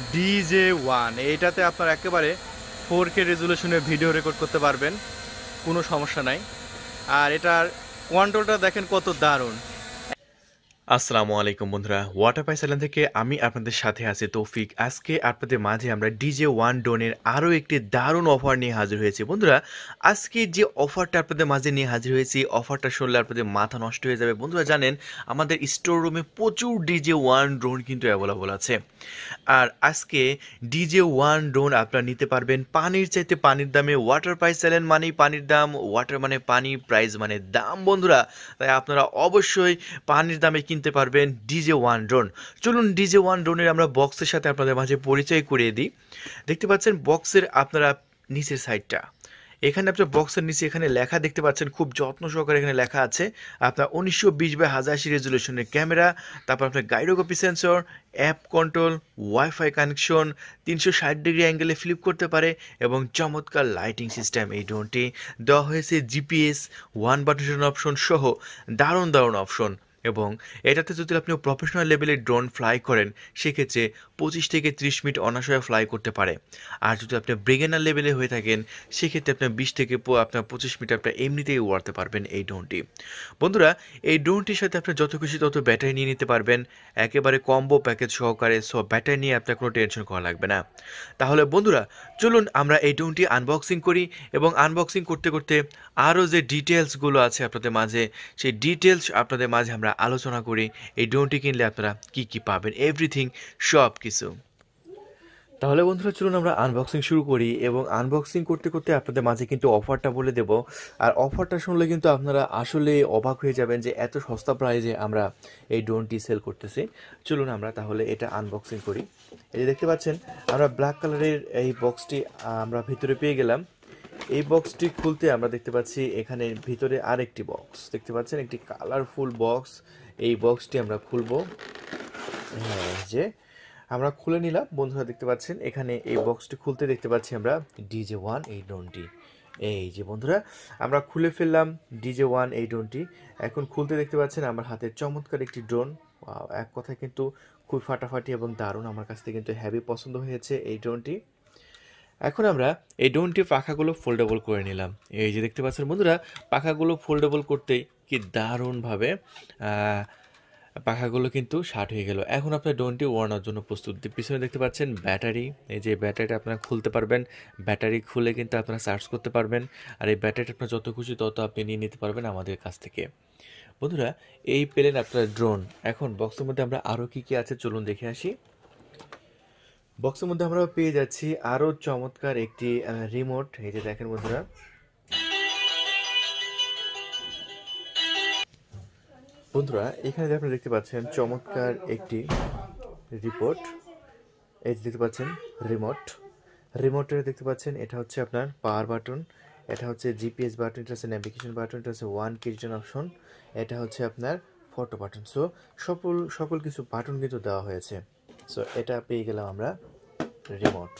DJ1 এইটাতে আপনার একেবারে 4K রেজুলেশনে ভিডিও রেকর্ড করতে পারবেন, কোনো সমস্যা নাই। আর এটার কন্ট্রোলটা দেখেন কত দারুণ। আসসালামু আলাইকুম বন্ধুরা, ওয়াটার পাই চ্যানেল থেকে আমি আপনাদের সাথে আছি তৌফিক। আজকে আপনাদের মাঝে আমরা DJ1 ড্রোনের আরও একটি দারুণ অফার নিয়ে হাজির হয়েছি। বন্ধুরা, আজকে যে অফারটা আপনাদের মাঝে নিয়ে হাজির হয়েছি, অফারটা শুনলে আপনাদের মাথা নষ্ট হয়ে যাবে। বন্ধুরা জানেন, আমাদের স্টোর রুমে প্রচুর DJ1 ড্রোন কিন্তু অ্যাভেলেবল আছে। আর আজকে DJ1 ড্রোন আপনারা নিতে পারবেন পানির চাইতে পানির দামে। ওয়াটার প্রাইস চ্যানেল মানেই পানির দাম, ওয়াটার মানে পানি, প্রাইস মানে দাম বন্ধুরা। তাই আপনারা অবশ্যই পানির দামে কিনতে পারবেন DJ1 ড্রোন। চলুন DJ1 ড্রোনের আমরা বক্সের সাথে আপনাদের মাঝে পরিচয় করিয়ে দিই। দেখতে পাচ্ছেন বক্সের আপনারা নিচের সাইডটা, এখানে আপনার বক্সের নিচে এখানে লেখা দেখতে পাচ্ছেন, খুব যত্ন সহকারে এখানে লেখা আছে আপনার 1920x1080 রেজুলেশনের ক্যামেরা, তারপর আপনার gyroscopic sensor, app control, wifi connection, 360 degree অ্যাঙ্গেলে ফ্লিপ করতে পারে এবং চমৎকার লাইটিং সিস্টেম। এই ড্রোনটি দেওয়া হয়েছে জিপিএস, ওয়ান বাটন অপশন সহ দারুণ দারুণ অপশন। এবং এটাতে যদি আপনি প্রফেশনাল লেভেলের ড্রোন ফ্লাই করেন, সেক্ষেত্রে 25 থেকে 30 মিনিট অনায়াসে ফ্লাই করতে পারে। আর যদি আপনি বিগিনার লেভেলে হয়ে থাকেন, সেক্ষেত্রে আপনার 20 থেকে আপনার 25 মিনিট আপনার এমনিতেই উড়াতে পারবেন এই ড্রোনটি। বন্ধুরা, এই ড্রোনটির সাথে আপনি যত খুশি তত ব্যাটারি নিয়ে নিতে পারবেন, একেবারে কম্বো প্যাকেজ সহকারে। সব ব্যাটারি নিয়ে আপনার কোনো টেনশন করা লাগবে না। তাহলে বন্ধুরা চলুন আমরা এই ড্রোনটি আনবক্সিং করি, এবং আনবক্সিং করতে করতে আরও যে ডিটেলসগুলো আছে আপনাদের মাঝে, সেই ডিটেলস আপনাদের মাঝে আমরা আলোচনা করি। এই ড্রোনটি কিনলে আপনারা কি কি পাবেন, এভরিথিং, সব কিছু। তাহলে বন্ধুরা চলুন আমরা আনবক্সিং শুরু করি, এবং আনবক্সিং করতে করতে আপনাদের মাঝে কিন্তু অফারটা বলে দেব। আর অফারটা শুনলে কিন্তু আপনারা আসলে অবাক হয়ে যাবেন যে এত সস্তা প্রাইজে আমরা এই ড্রোনটি সেল করতেছি। চলুন আমরা তাহলে এটা আনবক্সিং করি। এই যে দেখতে পাচ্ছেন, আমরা ব্ল্যাক কালারের এই বক্সটি আমরা ভিতরে পেয়ে গেলাম। এই বক্সটি খুলতে আমরা দেখতে পাচ্ছি এখানে ভিতরে আরেকটি বক্স দেখতে পাচ্ছেন, একটি কালারফুল বক্স। এই বক্সটি আমরা খুলবো। হ্যাঁ, যে আমরা খুলে নিলাম বন্ধুরা। দেখতে পাচ্ছেন এখানে এই বক্সটি খুলতে দেখতে পাচ্ছি আমরা DJ1 এই ড্রোনটি। এই যে বন্ধুরা, আমরা খুলে ফেললাম DJ1 এই ড্রোনটি। এখন খুলতে দেখতে পাচ্ছেন আমার হাতে চমৎকার একটি ড্রোন। এক কথায় কিন্তু খুব ফাটাফাটি এবং দারুণ, আমার কাছ থেকে কিন্তু হেভি পছন্দ হয়েছে এই ড্রোনটি। এখন আমরা এই ড্রোনটির পাখাগুলো ফোল্ডেবল করে নিলাম। এই যে দেখতে পাচ্ছেন বন্ধুরা, পাখাগুলো ফোল্ডেবল করতেই কি দারুণভাবে পাখাগুলো কিন্তু শার্ট হয়ে গেল। এখন আপনার ড্রোনটি ওড়ানোর জন্য প্রস্তুত। পিছনে দেখতে পাচ্ছেন ব্যাটারি। এই যে ব্যাটারিটা আপনারা খুলতে পারবেন, ব্যাটারি খুলে কিন্তু আপনারা চার্জ করতে পারবেন। আর এই ব্যাটারিটা আপনার যত খুশি তত আপনি নিয়ে নিতে পারবেন আমাদের কাছ থেকে। বন্ধুরা, এই পেলেন আপনার ড্রোন। এখন বক্সের মধ্যে আমরা আরও কী কী আছে চলুন দেখে আসি। বক্সের মধ্যে আমরা পেয়ে যাচ্ছি আরও চমৎকার একটি রিমোট। এই যে দেখেন বন্ধুরা, এখানে যে আপনারা দেখতে পাচ্ছেন চমৎকার একটি রিপোর্ট। এই যে দেখতে পাচ্ছেন রিমোটের দেখতে পাচ্ছেন, এটা হচ্ছে আপনার পাওয়ার বাটন, এটা হচ্ছে জিপিএস বাটন, এটা হচ্ছে নেভিগেশন বাটন, এটা হচ্ছে ওয়ান কিচেন অপশন, এটা হচ্ছে আপনার ফটো বাটন। সো সকল কিছু বাটন কিন্তু দেওয়া হয়েছে। সো এটা পেয়ে গেলাম আমরা রিমোট।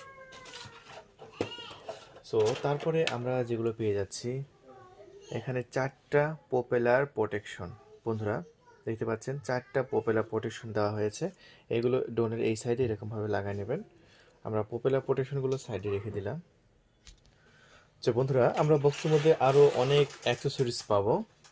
সো তারপরে আমরা যেগুলো পেয়ে যাচ্ছি, এখানে 4টা প্রপেলার প্রোটেকশন। বন্ধুরা দেখতে পাচ্ছেন 4টা প্রপেলার প্রোটেকশন দেওয়া হয়েছে। এগুলো ড্রোনের এই সাইডে এরকমভাবে লাগাই নেবেন। আমরা প্রপেলার প্রোটেকশনগুলো সাইডে রেখে দিলাম। তো বন্ধুরা, আমরা বক্সের মধ্যে আরও অনেক অ্যাক্সেসরিজ পাবো।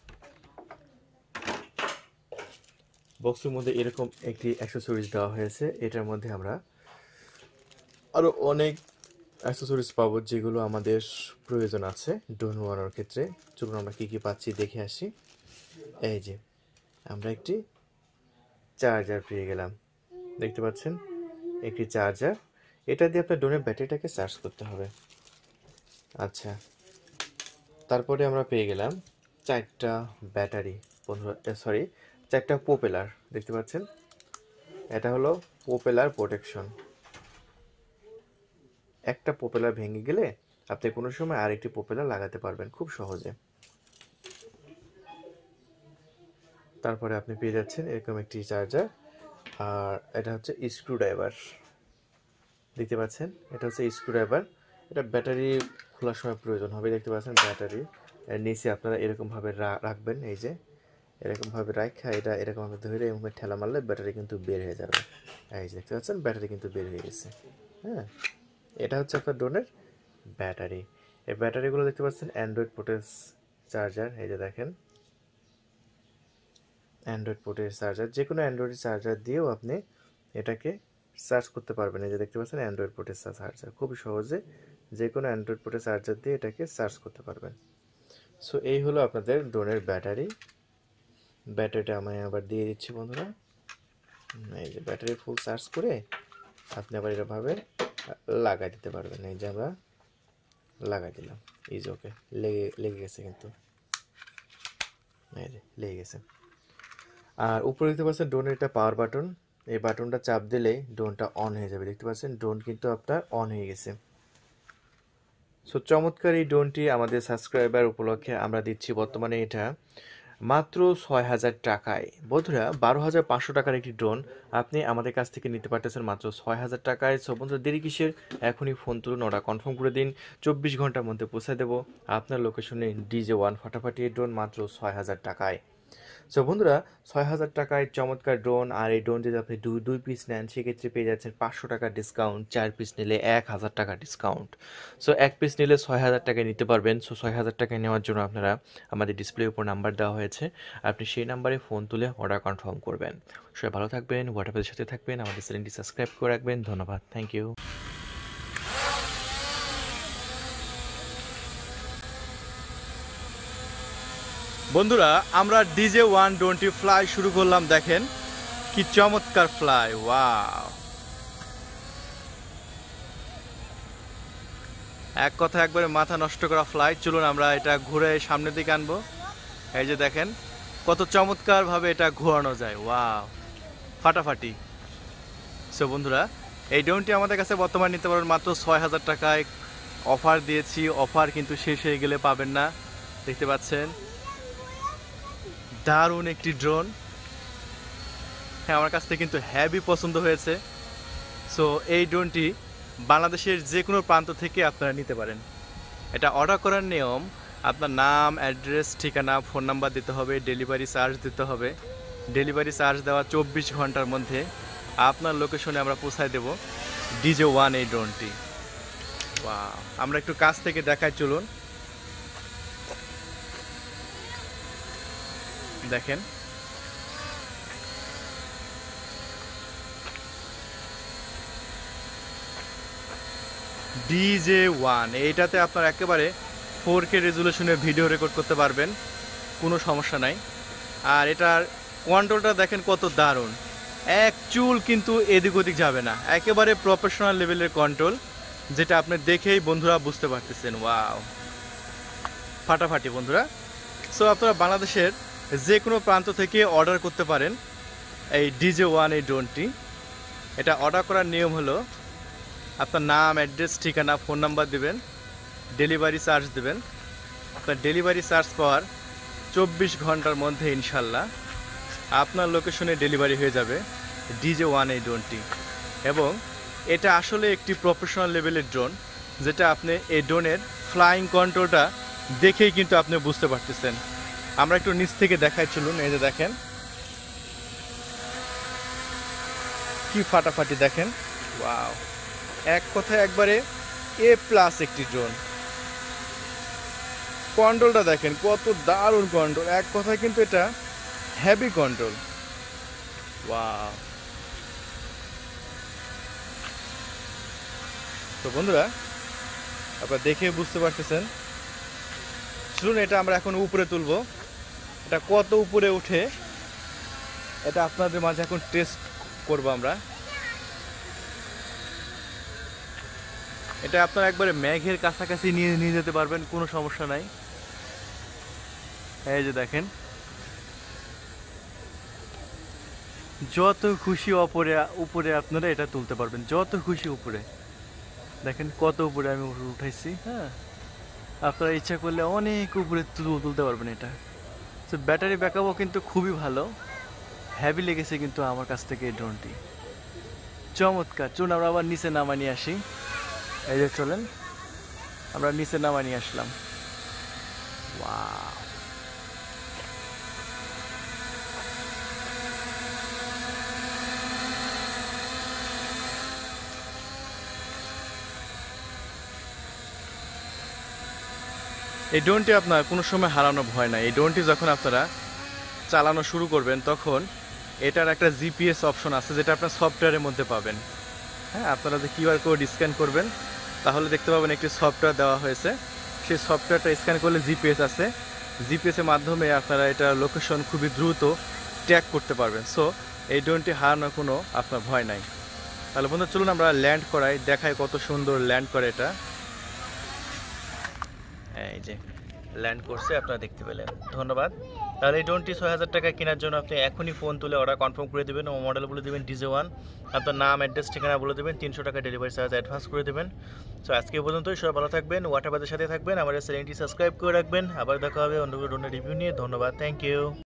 বক্সের মধ্যে এরকম একটি অ্যাক্সেসরিজ দেওয়া হয়েছে। এটার মধ্যে আমরা আরও অনেক অ্যাক্সেসরিজ পাবো যেগুলো আমাদের প্রয়োজন আছে ড্রোন উড়ানোর ক্ষেত্রে। চলুন আমরা কী কী পাচ্ছি দেখে আসি। এই যে আমরা একটি চার্জার পেয়ে গেলাম। দেখতে পাচ্ছেন একটি চার্জার, এটা দিয়ে আপনার ড্রোনের ব্যাটারিটাকে চার্জ করতে হবে। আচ্ছা, তারপরে আমরা পেয়ে গেলাম 4টা ব্যাটারি বন্ধুরা, 4টা প্রপেলার। দেখতে পাচ্ছেন এটা হলো প্রপেলার প্রোটেকশন। একটা প্রপেলার ভেঙে গেলে আপনি কোনো সময় আরেকটি প্রপেলার লাগাতে পারবেন খুব সহজে। তারপরে আপনি পেয়ে যাচ্ছেন এরকম একটি চার্জার। আর এটা হচ্ছে স্ক্রুড্রাইভার। দেখতে পাচ্ছেন এটা হচ্ছে স্ক্রুড্রাইভার। এটা ব্যাটারি খোলার সময় প্রয়োজন হবে। দেখতে পাচ্ছেন ব্যাটারি নিচে আপনারা এরকমভাবে রাখবেন। এই যে এরকমভাবে রাখা এটা এরকমভাবে ধরে এরকম ঠেলা মারলে ব্যাটারি কিন্তু বের হয়ে যাবে। এই যে দেখতে পাচ্ছেন ব্যাটারি কিন্তু বের হয়ে গেছে। হ্যাঁ, এটা হচ্ছে আপনার ড্রোনের ব্যাটারি। এই ব্যাটারিগুলো দেখতে পাচ্ছেন অ্যান্ড্রয়েড পোর্টের চার্জার। এই যে দেখেন অ্যান্ড্রয়েড পোর্টের চার্জার, যে কোনো অ্যান্ড্রয়েড চার্জার দিয়েও আপনি এটাকে চার্জ করতে পারবেন। এই যে দেখতে পাচ্ছেন অ্যান্ড্রয়েড পোর্টের চার্জার, খুবই সহজে যে কোনো অ্যান্ড্রয়েড পোর্টের চার্জার দিয়ে এটাকে চার্জ করতে পারবেন। সো এই হলো আপনাদের ড্রোনের ব্যাটারি। ব্যাটারিটা আমি আবার দিয়ে দিচ্ছি বন্ধুরা। এই যে ব্যাটারি ফুল চার্জ করে আপনি আবার এরকমভাবে লাগাই দিতে পারবেন। এই যে আমরা লাগাই দিলাম, এই যে ওকে লেগে গেছে কিন্তু, এই যে লেগে গেছে। আর উপরে দেখতে পাচ্ছেন ড্রোনের একটা পাওয়ার বাটন, এই বাটনটা চাপ দিলেই ড্রোনটা অন হয়ে যাবে। দেখতে পাচ্ছেন ড্রোন কিন্তু আপনার অন হয়ে গেছে। সো চমৎকার এই ড্রোনটি আমাদের সাবস্ক্রাইবার উপলক্ষে আমরা দিচ্ছি বর্তমানে এটা মাত্র ৬,০০০ টাকায়। বন্ধুরা ১২,৫০০ টাকার একটি ড্রোন আপনি আমাদের কাছ থেকে নিতে পারতেছেন মাত্র ৬,০০০ টাকায়। সো বন্ধুরা দেরি কিসের, এখনই ফোন তুলুন, অর্ডার কনফার্ম করে দিন, ২৪ ঘন্টার মধ্যে পৌঁছে দেবো আপনার লোকেশনে। DJ1 ফাটাফাটি ড্রোন মাত্র ৬,০০০ টাকায়। সো বন্ধুরা ৬,০০০ টাকায় চমৎকার ড্রোন। আর এই ড্রোন যদি আপনি দুই পিস নেন সেক্ষেত্রে পেয়ে যাচ্ছেন ৫০০ টাকার ডিসকাউন্ট, ৪ পিস নিলে ১,০০০ টাকা ডিসকাউন্ট। সো ১ পিস নিলে ৬,০০০ টাকায় নিতে পারবেন। সো ৬,০০০ টাকায় নেওয়ার জন্য আপনারা আমাদের ডিসপ্লের উপর নাম্বার দেওয়া হয়েছে, আপনি সেই নাম্বারে ফোন তুলে অর্ডার কনফার্ম করবেন। সবাই ভালো থাকবেন, হোয়াটসঅ্যাপের সাথে থাকবেন, আমাদের চ্যানেলটি সাবস্ক্রাইব করে রাখবেন। ধন্যবাদ, থ্যাংক ইউ। বন্ধুরা আমরা DJ1 ড্রোনটি ফ্লাই শুরু করলাম, দেখেন কি চমৎকার ফ্লাই, ওয়াও! এক কথা একবারে মাথা নষ্ট করা ফ্লাই। চলুন আমরা এটা ঘুরে সামনের দিকে আনবো। এই যে দেখেন কত চমৎকার ভাবে এটা ঘোরানো যায়, ওয়াও, ফাটাফাটি। সো বন্ধুরা এই ড্রোনটি আমাদের কাছে বর্তমানে নিতে পারবেন মাত্র ৬,০০০ টাকায়। অফার দিয়েছি, অফার কিন্তু শেষ হয়ে গেলে পাবেন না। দেখতে পাচ্ছেন দারুণ একটি ড্রোন। হ্যাঁ, আমার কাছ থেকে কিন্তু হেভি পছন্দ হয়েছে। সো এই ড্রোনটি বাংলাদেশের যে কোনো প্রান্ত থেকে আপনারা নিতে পারেন। এটা অর্ডার করার নিয়ম, আপনার নাম, অ্যাড্রেস, ঠিকানা, ফোন নাম্বার দিতে হবে, ডেলিভারি চার্জ দিতে হবে। ডেলিভারি চার্জ দেওয়া ২৪ ঘন্টার মধ্যে আপনার লোকেশনে আমরা পৌঁছায় দেব DJ1 এই ড্রোনটি। ওয়াও, আমরা একটু কাছ থেকে দেখাই, চলুন দেখেন। DJ1 এইটাতে আপনার একেবারে 4K রেজুলেশনে ভিডিও রেকর্ড করতে পারবেন, কোনো সমস্যা নাই। আর এটার কন্ট্রোলটা দেখেন কত দারুণ, এক চুল কিন্তু এদিক ওদিক যাবে না, একেবারে প্রফেশনাল লেভেলের কন্ট্রোল, যেটা আপনি দেখেই বন্ধুরা বুঝতে পারতেছেন। ওয়াও, ফাটাফাটি বন্ধুরা। সো আপনারা বাংলাদেশের যে কোনো প্রান্ত থেকে অর্ডার করতে পারেন এই DJ1 এই ড্রোনটি। এটা অর্ডার করার নিয়ম হলো আপনার নাম, অ্যাড্রেস, ঠিকানা, ফোন নাম্বার দেবেন, ডেলিভারি চার্জ দেবেন। আপনার ডেলিভারি চার্জ পাওয়ার ২৪ ঘন্টার মধ্যে ইনশাল্লাহ আপনার লোকেশনে ডেলিভারি হয়ে যাবে DJ1 এই ড্রোনটি। এবং এটা আসলে একটি প্রফেশনাল লেভেলের ড্রোন, যেটা আপনি এই ড্রোনের ফ্লাইং কন্ট্রোলটা দেখেই কিন্তু আপনি বুঝতে পারতেছেন। আমরা একটু নিচ থেকে দেখাই, চলুন। এই যে দেখেন কি ফাটাফাটি, দেখেন, ওয়াও, এক কথায় একবারে A+ একটি ড্রোন। কন্ট্রোলটা দেখেন কত দারুণ কন্ট্রোল, এক কথায় কিন্তু এটা হেভি কন্ট্রোল, ওয়াও। তো বন্ধুরা আপনারা দেখে বুঝতে পারতেছেন। শুনুন, এটা আমরা এখন উপরে তুলবো, এটা কত উপরে উঠে এটা আপনাদের মাঝে এখন টেস্ট করব আমরা। এটা আপনারা একবারে মেঘের কাছাকাছি নিয়ে যেতে পারবেন, কোনো সমস্যা নাই। এই যে দেখেন যত খুশি উপরে আপনারা এটা তুলতে পারবেন, যত খুশি উপরে। দেখেন কত উপরে আমি উঠাইছি। হ্যাঁ, আপনারা ইচ্ছা করলে অনেক উপরে তুলতে পারবেন এটা। তো ব্যাটারি ব্যাকআপও কিন্তু খুবই ভালো, হেভি লেগেছে কিন্তু আমার কাছ থেকে এই ড্রোনটি, চমৎকার। চলুন আমরা আবার নিচে নামা নিয়ে আসি। এই যে চলেন আমরা নিচে নামা নিয়ে আসলাম। ওয়াও, এই ড্রোনটি আপনার কোনো সময় হারানো ভয় নাই। এই ড্রোনটি যখন আপনারা চালানো শুরু করবেন তখন এটার একটা জিপিএস অপশন আছে যেটা আপনার সফটওয়্যারের মধ্যে পাবেন। হ্যাঁ, আপনারা যে কিউআর কোড স্ক্যান করবেন তাহলে দেখতে পাবেন একটি সফটওয়্যার দেওয়া হয়েছে। সেই সফটওয়্যারটা স্ক্যান করলে জিপিএস আছে, জিপিএসের মাধ্যমে আপনারা এটা লোকেশন খুবই দ্রুত ট্র্যাক করতে পারবেন। সো এই ড্রোনটি হারানোর কোনো আপনার ভয় নাই। তাহলে বন্ধু চলুন আমরা ল্যান্ড করাই, দেখাই কত সুন্দর ল্যান্ড করে এটা। এই যে ল্যান্ড করছে, আপনারা দেখতে পেলেন। ধন্যবাদ। তাহলে এই ড্রোনটি ৬,০০০ টাকা কেনার জন্য আপনি এখনই ফোন তুলে অর্ডার কনফার্ম করে দেবেন ও মডেল বলে দেবেন DJ1, আপনার নাম, অ্যাড্রেস, ঠিকানা বলে দেবেন, ৩০০ টাকা ডেলিভারি চার্জ অ্যাডভান্স করে দেবেন। সো আজকে পর্যন্তই, সবাই ভালো থাকবেন, ওয়াটারবাদের সাথে থাকবেন, আমাদের চ্যানেলটি সাবস্ক্রাইব করে রাখবেন। আবার দেখা হবে অন্য কোনো ড্রোনের রিভিউ নিয়ে। ধন্যবাদ, থ্যাংক ইউ।